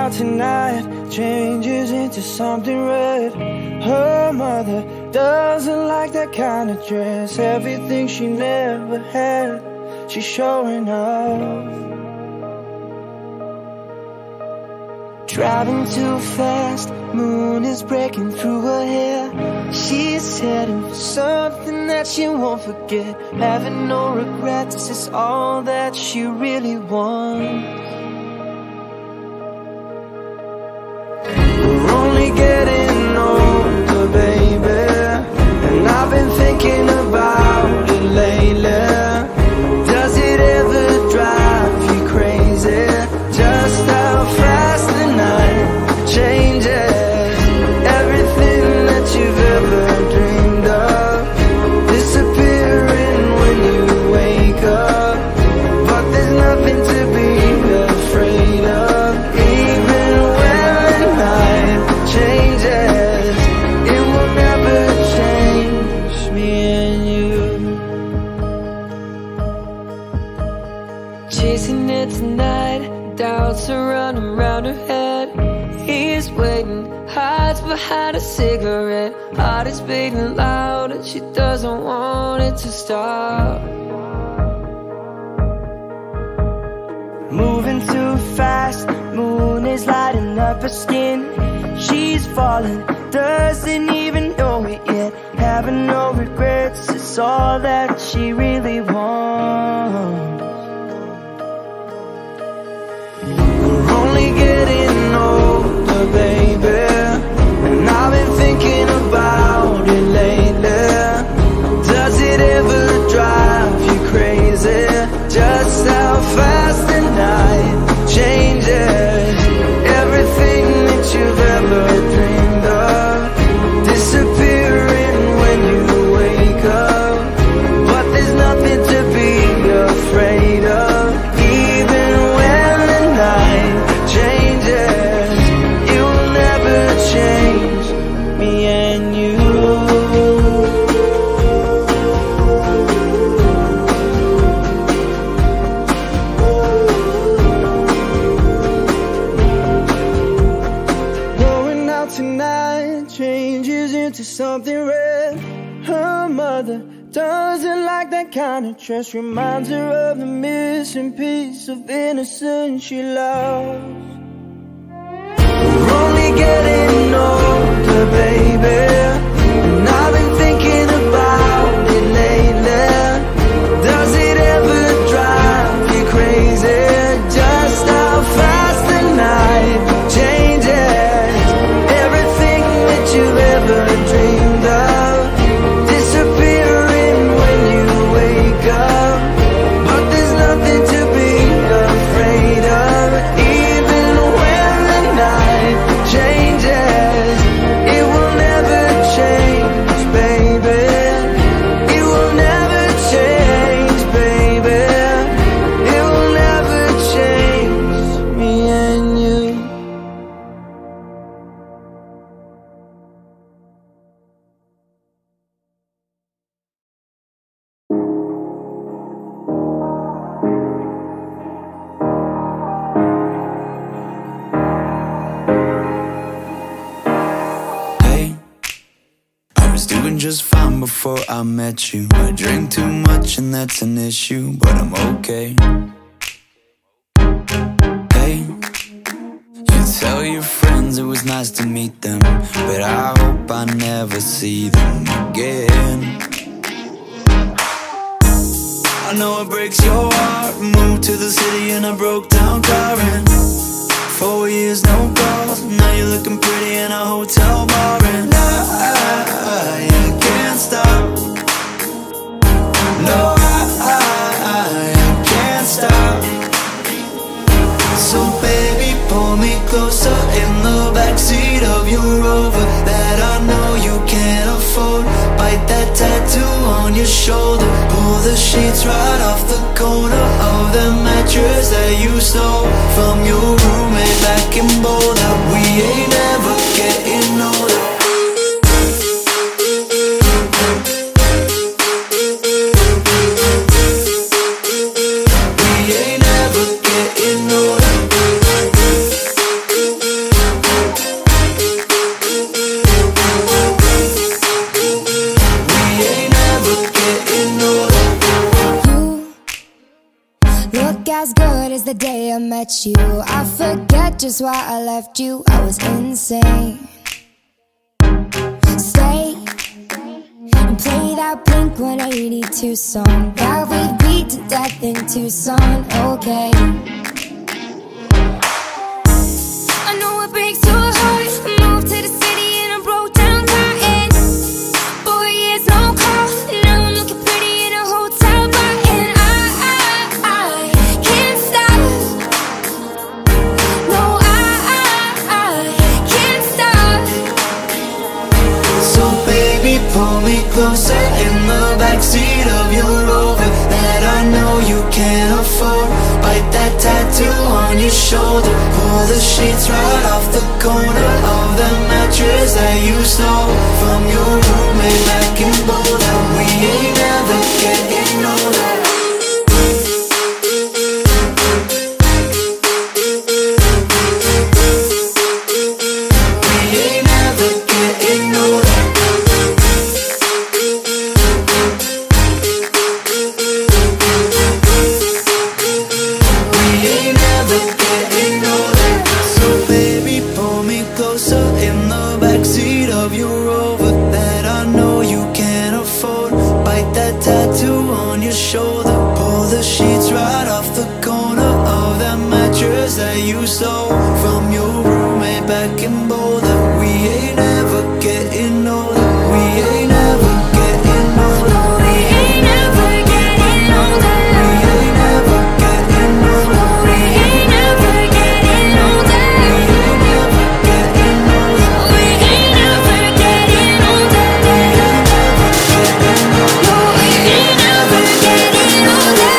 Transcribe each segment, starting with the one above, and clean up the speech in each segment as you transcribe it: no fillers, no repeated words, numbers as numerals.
out tonight changes into something red. Her mother doesn't like that kind of dress. Everything she never had, she's showing off. Driving too fast, moon is breaking through her hair. She's heading for something that she won't forget. Having no regrets is all that she really wants. We're only getting older, baby, and I've been thinking about it lately. Does it ever drive you crazy? Just how fast the night changes. Everything that you've ever dreamed of disappearing when you wake up. But there's nothing to be afraid of. Even when the night changes, it will never change me and you. Chasing it tonight, doubts are running around her head. He's waiting, hides behind a cigarette. Heart is beating loud and she doesn't want it to stop. Moving too fast, moon is lighting up her skin. She's falling, doesn't even know it yet. Having no regrets, it's all that she really wants. We're only getting older, baby, and I've been thinking about it lately. Does it ever drive you crazy? Just how fast the night changes. Everything that you've ever dreamed of disappearing when you wake up. But there's nothing to be afraid of. Even when the night changes, it will never change me and you. Going out tonight changes into something red. Her mother doesn't like that kind of dress. Reminds her of the missing piece of innocence she lost. We're only getting older, baby, and I've been thinking about it lately. Does it ever drive you crazy? Just how fast the night changes. Everything that you've ever dreamed of disappearing when you wake up. But there's nothing to be afraid of. Even when the night changes, it will never change, baby. It will never change, baby. It will never change me and you. Hey, I was doing just fine before I met you. I drink too much and that's an issue, but I'm okay. Hey, you tell your friends it was nice to meet them, but I hope I never see them again. I know it breaks your heart. Moved to the city and I broke down crying. 4 years, no calls. Now you're looking pretty in a hotel bar, and I can't stop. No, I can't stop. So baby, pull me closer in the backseat of your Rover that I know you can't afford. Bite that tattoo on your shoulder. Pull the sheets right off the corner of the mattress that you stole from your roommate back in Boulder. We ain't ever getting older. We ain't ever getting older. as good as the day I met you. I forget just why I left you. I was insane. Stay and play that Blink-182 song that we beat to death in Tucson. Okay, I know it breaks your heart. I moved to the city and I broke down crying. 4 years, no call. Now I'm looking pretty in a hotel bar. And I can't stop. No, I can't stop. So baby, pull me closer in the backseat of your Rover that I know you can't afford. Bite that tattoo on your shoulder. Pull the sheets right off the corner of the mattress that you stole from your roommate back in Boulder. We ain't never getting older. Shoulder, pull the sheets right off the corner of that mattress that you stole from your roommate back in Boulder. We ain't ever getting older. We ain't ever getting older. We ain't ever getting older. We ain't ever getting older. We ain't ever getting older. We ain't ever getting older. We ain't ever getting older. We ain't ever getting older. We ain't ever getting older.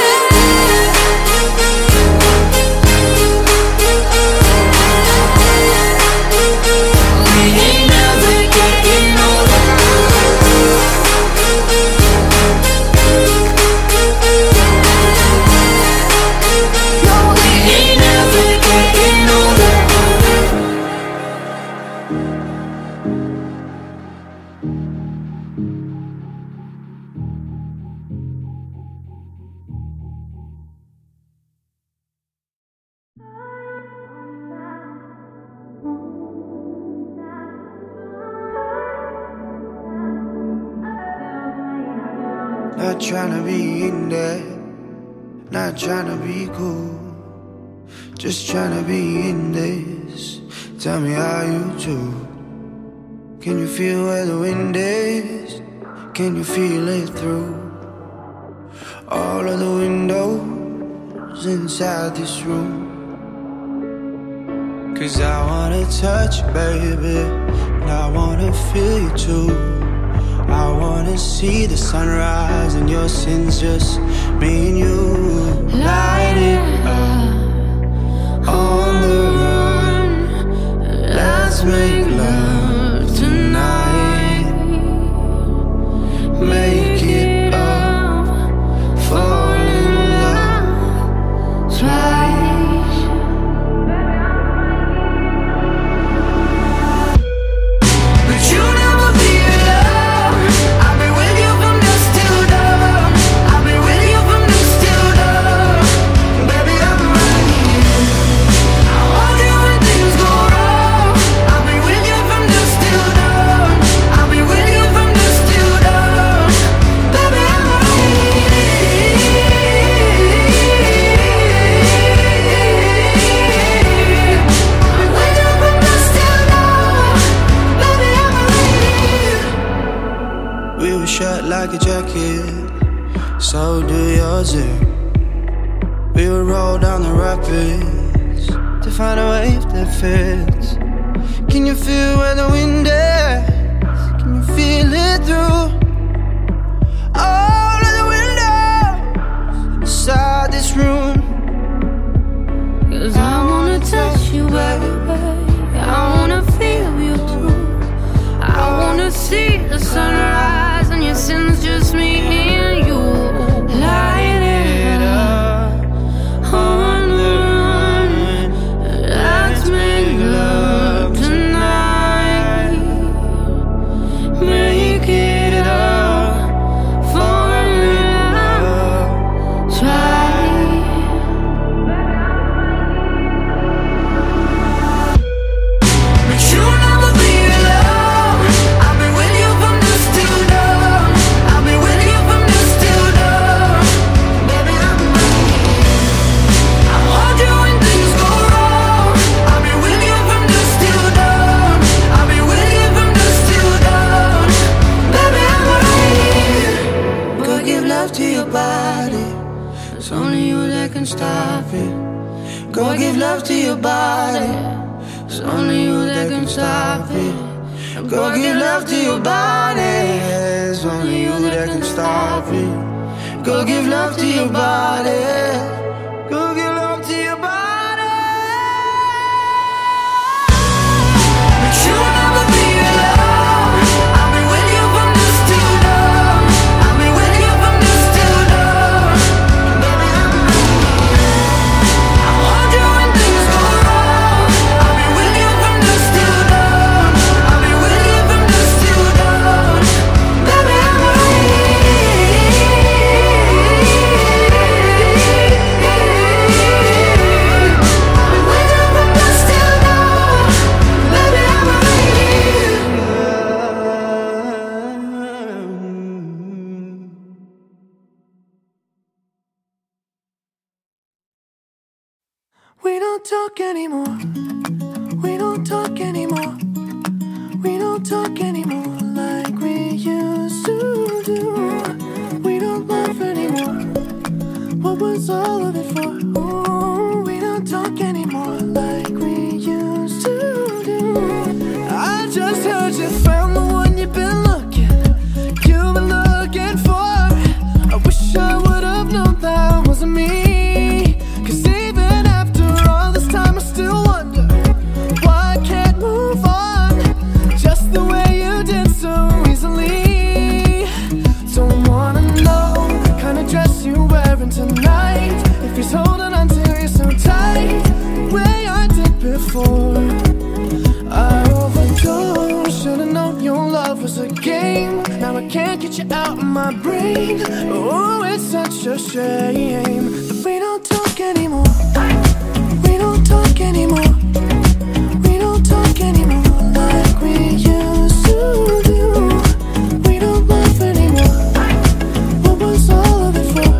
Not tryna be in there, not tryna be cool, just tryna be in this. Tell me how you do. Can you feel where the wind is? Can you feel it through all of the windows inside this room? 'Cause I wanna touch you, baby, and I wanna feel you too. I wanna see the sunrise and your sins, just me and you. Light it up on the run. Let's make love tonight. Make it up, fall in love twice. But you never be alone. I'll be with you from dusk till dawn. I'll be with you from dusk till dawn. Baby, I'm right here. I want you when things go wrong. I'll be with you from dusk till dawn. I'll be with you from dusk till dawn. Baby, I'm right here. I'm with you from dusk till dawn. Baby, I'm right here. We were shut like a jacket, so do yours too. We would roll down the rapids to find a wave that fits. Can you feel where the wind is? Can you feel it through all of the windows inside this room? 'Cause I wanna touch you, baby. I wanna feel you too. I wanna see the sunrise and your sins, just me and you. Light it up on the run. Let's make love tonight. Make it up. It's only you that can stop it. Go give love to your body. It's only you that can stop it. Go give love to your body. It's only you that can stop it. Go give love to your body. Go give love to your body. But you'll never be alone. I'll be with you from dusk till dawn. I'll be with you from dusk till dawn. Baby, I'll hold you when things go wrong. I'll be with you from dusk till dawn. I'll be with you from dusk till dawn. Baby, I'm We don't talk anymore. We don't talk anymore. We don't talk anymore like we used to do. We don't laugh anymore. What was all of it for? Ooh, we don't talk anymore like we used to do. I just heard you found the one you've been looking for. I wish I would have known that wasn't me. Tonight, if he's holding on to you so tight, the way I did before, I overdosed. Should've known your love was a game. Now I can't get you out of my brain. Oh, it's such a shame that we don't talk anymore. We don't talk anymore. We don't talk anymore like we used to do. We don't laugh anymore. What was all of it for?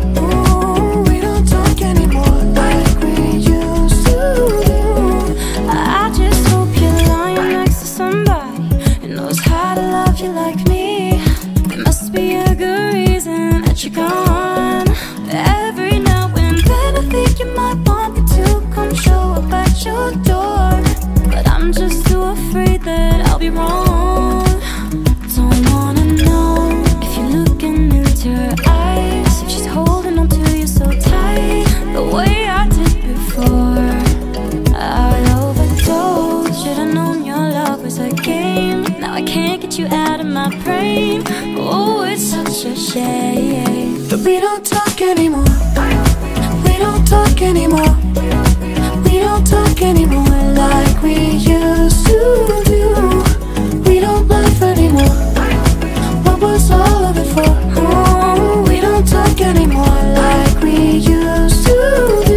Like me, there must be a good reason that you're gone. Every now and then I think you might want me to come show up at your door, but I'm just too afraid that I'll be wrong. Don't wanna know if you're looking into her eyes, if she's holding on to you so tight, the way I did before. I overdosed. Should've known your love was a game. Now I can't get you out of my brain. Oh, it's such a shame that we don't talk anymore. We don't talk anymore. We don't talk anymore like we used to do. We don't laugh anymore. What was all of it for? Oh, we don't talk anymore like we used to do.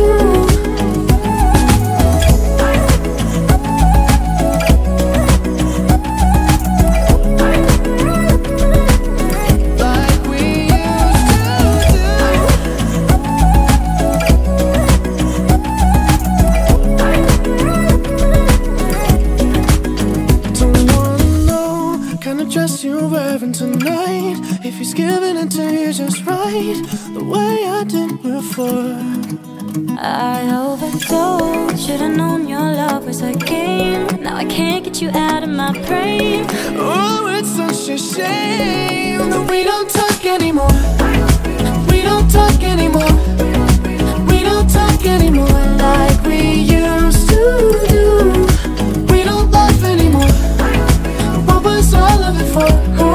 You're wearing tonight, if he's giving it to you just right, the way I did before. I overdosed. Should've known your love was a game. Now I can't get you out of my brain. Oh, it's such a shame that we don't talk anymore. We don't talk anymore. We don't talk anymore like we used to do. We don't laugh anymore. What was all of it for?